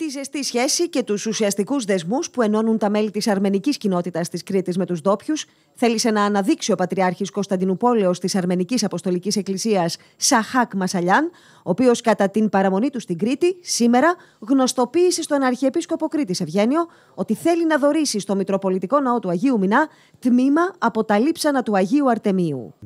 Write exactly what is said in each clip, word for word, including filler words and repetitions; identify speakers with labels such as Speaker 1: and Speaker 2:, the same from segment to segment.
Speaker 1: τη ζεστή σχέση και τους ουσιαστικούς δεσμούς που ενώνουν τα μέλη της αρμενικής κοινότητας της Κρήτης με τους ντόπιους, θέλησε να αναδείξει ο Πατριάρχης Κωνσταντινουπόλεως της Αρμενικής Αποστολικής Εκκλησίας Σαχάκ Μασαλιάν, ο οποίος κατά την παραμονή του στην Κρήτη σήμερα γνωστοποίησε στον Αρχιεπίσκοπο Κρήτης Ευγένιο ότι θέλει να δωρήσει στο Μητροπολιτικό Ναό του Αγίου Μινά τμήμα από τα λείψανα του Αγίου Αρτεμίου.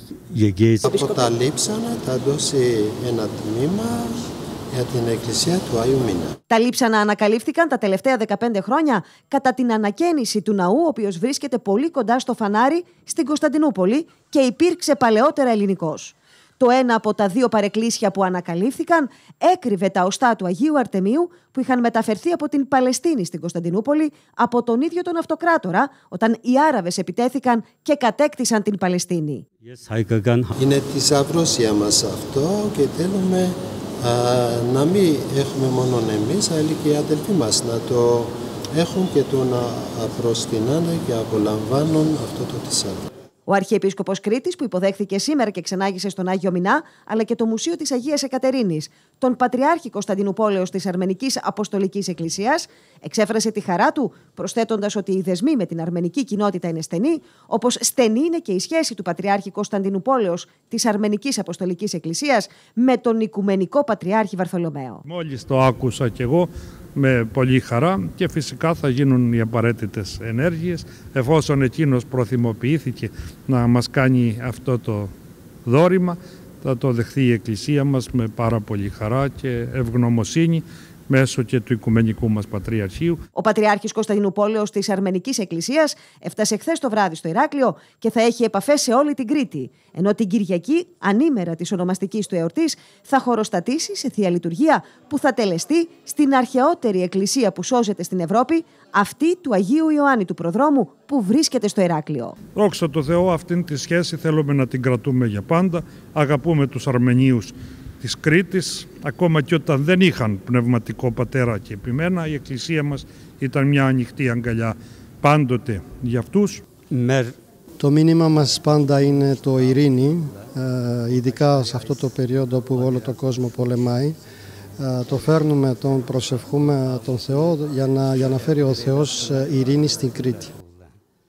Speaker 2: Από τα λείψανα θα δώσει ένα τμήμα για την Εκκλησία του Αγίου Μινά.
Speaker 1: Τα λείψανα ανακαλύφθηκαν τα τελευταία δεκαπέντε χρόνια κατά την ανακαίνιση του ναού, ο οποίος βρίσκεται πολύ κοντά στο φανάρι στην Κωνσταντινούπολη και υπήρξε παλαιότερα ελληνικός. Το ένα από τα δύο παρεκκλήσια που ανακαλύφθηκαν έκρυβε τα οστά του Αγίου Αρτεμίου που είχαν μεταφερθεί από την Παλαιστίνη στην Κωνσταντινούπολη από τον ίδιο τον Αυτοκράτορα, όταν οι Άραβες επιτέθηκαν και κατέκτησαν την Παλαιστίνη.
Speaker 2: Είναι θησαυρός για μας αυτό και θέλουμε α, να μην έχουμε μόνο εμείς, αλλά και οι αδελφοί μας να το έχουν και το να προσκυνάνε και απολαμβάνουν αυτό το θησαύρο.
Speaker 1: Ο Αρχιεπίσκοπος Κρήτης, που υποδέχθηκε σήμερα και ξενάγησε στον Άγιο Μινά, αλλά και το Μουσείο της Αγίας Εκατερίνης, τον Πατριάρχη Κωνσταντινουπόλεως της Αρμενικής Αποστολικής Εκκλησίας, εξέφρασε τη χαρά του, προσθέτοντας ότι οι δεσμοί με την αρμενική κοινότητα είναι στενοί, όπως στενή είναι και η σχέση του Πατριάρχη Κωνσταντινουπόλεως της Αρμενικής Αποστολικής Εκκλησίας με τον Οικουμενικό Πατριάρχη Βαρθολομαίο.
Speaker 3: Μόλις το άκουσα κι εγώ με πολύ χαρά και φυσικά θα γίνουν οι απαραίτητες ενέργειες εφόσον εκείνος προθυμοποιήθηκε να μας κάνει αυτό το δώρημα. Θα το δεχθεί η Εκκλησία μας με πάρα πολύ χαρά και ευγνωμοσύνη μέσω και του Οικουμενικού μας Πατριαρχείου.
Speaker 1: Ο Πατριάρχης Κωνσταντινουπόλεως της Αρμενικής Εκκλησίας έφτασε χθες το βράδυ στο Ηράκλειο και θα έχει επαφές σε όλη την Κρήτη. Ενώ την Κυριακή, ανήμερα της ονομαστικής του εορτής, θα χωροστατήσει σε θεία λειτουργία που θα τελεστεί στην αρχαιότερη εκκλησία που σώζεται στην Ευρώπη, αυτή του Αγίου Ιωάννη του Προδρόμου, που βρίσκεται στο Ηράκλειο.
Speaker 3: Δόξα τω Θεώ, αυτήν τη σχέση θέλουμε να την κρατούμε για πάντα. Αγαπούμε τους Αρμενίους της Κρήτης, ακόμα και όταν δεν είχαν πνευματικό πατέρα και επιμένα, η Εκκλησία μας ήταν μια ανοιχτή αγκαλιά πάντοτε για αυτούς.
Speaker 2: Το μήνυμα μας πάντα είναι το ειρήνη, ειδικά σε αυτό το περίοδο που όλο το κόσμο πολεμάει. Το φέρνουμε, τον προσευχούμε τον Θεό για να, για να φέρει ο Θεός ειρήνη στην Κρήτη.